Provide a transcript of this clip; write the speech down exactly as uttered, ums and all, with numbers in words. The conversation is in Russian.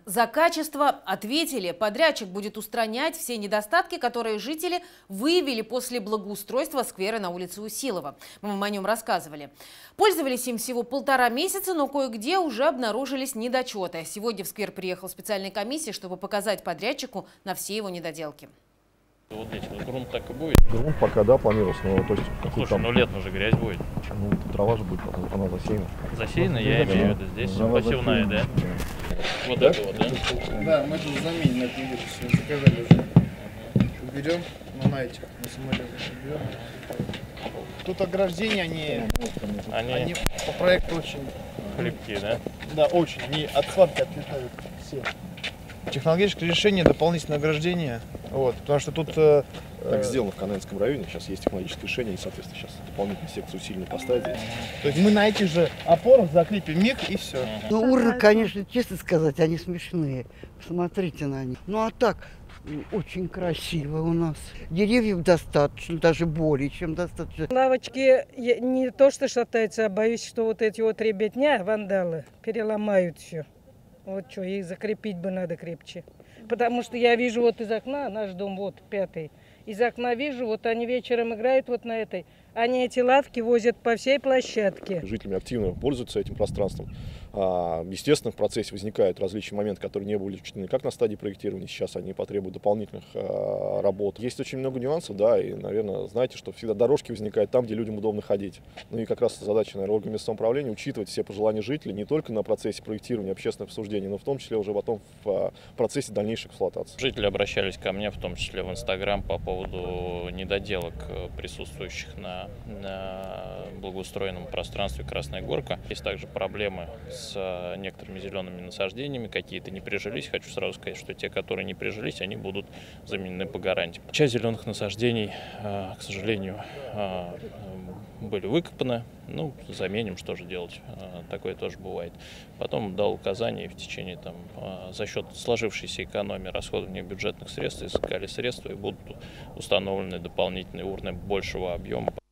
За качество ответили. Подрядчик будет устранять все недостатки, которые жители выявили после благоустройства сквера на улице Усилова. Мы вам о нем рассказывали. Пользовались им всего полтора месяца, но кое-где уже обнаружились недочеты. Сегодня в сквер приехала специальная комиссия, чтобы показать подрядчику на все его недоделки. Вот здесь вот грунт так и будет? Грунт пока, да, планировался, но то есть... Слушай, там... ну летом же грязь будет. Ну, трава же будет, она засеяна. Засеяна, я имею в виду, здесь все посевная, да? Вот это вот, да? Да, мы тут заменим, это не будет, все заказали уже. Уберем, ну на этих, на самолетах уберем. Тут ограждения, они, Они, они по проекту очень... хлипкие, да? Да, очень, они от хватки отлетают все. Технологическое решение, дополнительное ограждение, вот, потому что тут... Э, Так сделано в Канаевском районе, сейчас есть технологическое решение, и, соответственно, сейчас дополнительную секцию усиленно поставить. То есть мы на этих же опорах закрепим миг и все. Ну, уровни, конечно, честно сказать, они смешные. Посмотрите на них. Ну, а так, очень красиво у нас. Деревьев достаточно, даже более чем достаточно. Лавочки не то что шатаются, а боюсь, что вот эти вот ребятня, вандалы, переломают все. Вот что, их закрепить бы надо крепче. Потому что я вижу вот из окна, наш дом вот пятый, из окна вижу, вот они вечером играют вот на этой. Они эти лавки возят по всей площадке. Жителями активно пользуются этим пространством. Естественно, в процессе возникают различные моменты, которые не были учтены как на стадии проектирования. Сейчас они потребуют дополнительных работ. Есть очень много нюансов, да, и, наверное, знаете, что всегда дорожки возникают там, где людям удобно ходить. Ну и как раз задача, наверное, органов местного самоуправления учитывать все пожелания жителей не только на процессе проектирования, общественных обсуждений, но в том числе уже потом в процессе дальнейшей эксплуатации. Жители обращались ко мне, в том числе в Инстаграм, по поводу недоделок, присутствующих на, на благоустроенном пространстве Красная Горка. Есть также проблемы с некоторыми зелеными насаждениями, какие-то не прижились. Хочу сразу сказать, что те, которые не прижились, они будут заменены по гарантии. Часть зеленых насаждений, к сожалению, были выкопаны. Ну, заменим, что же делать. Такое тоже бывает. Потом дал указание в течение, там, за счет сложившейся экономии расходования бюджетных средств, искали средства и будут установлены дополнительные урны большего объема.